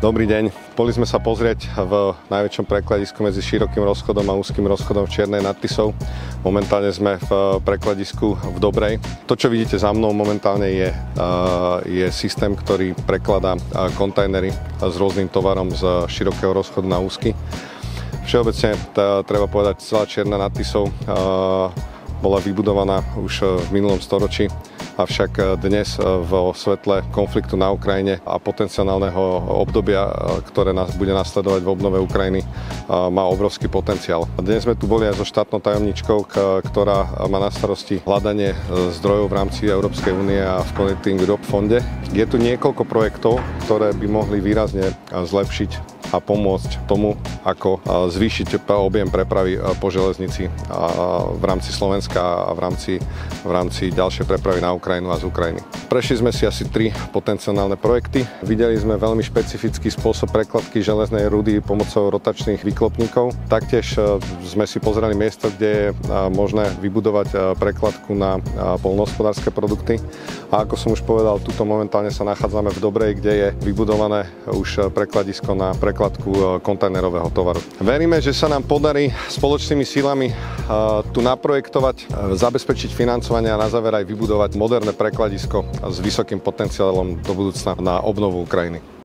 Dobrý deň. Boli sme sa pozrieť v najväčšom prekladisku medzi širokým rozchodom a úzkým rozchodom v Čiernej nad Tisou. Momentálne sme v prekladisku v Dobrej. To, čo vidíte za mnou momentálne je systém, ktorý prekladá kontajnery s rôznym tovarom z širokého rozchodu na úzky. Všeobecne treba povedať, celá Čierna nad Tisou bola vybudovaná už v minulom storočí, avšak dnes vo svetle konfliktu na Ukrajine a potenciálneho obdobia, ktoré nás bude nasledovať v obnove Ukrajiny, má obrovský potenciál. Dnes sme tu boli aj so štátnou tajomničkou, ktorá má na starosti hľadanie zdrojov v rámci Európskej únie a v Connecting Europe fonde. Je tu niekoľko projektov, ktoré by mohli výrazne zlepšiť a pomôcť tomu, ako zvýšiť objem prepravy po železnici v rámci Slovenska a v rámci ďalšej prepravy na Ukrajinu a z Ukrajiny. Prešli sme si asi 3 potenciálne projekty. Videli sme veľmi špecifický spôsob prekladky železnej rudy pomocou rotačných výklopníkov. Taktiež sme si pozreli miesto, kde je možné vybudovať prekladku na poľnohospodárske produkty. A ako som už povedal, tuto momentálne sa nachádzame v Dobrej, kde je vybudované už prekladisko na prekladku kontajnerového tovaru. Veríme, že sa nám podarí spoločnými silami tu naprojektovať, zabezpečiť financovanie a na záver aj vybudovať moderné prekladisko s vysokým potenciálom do budúcna na obnovu Ukrajiny.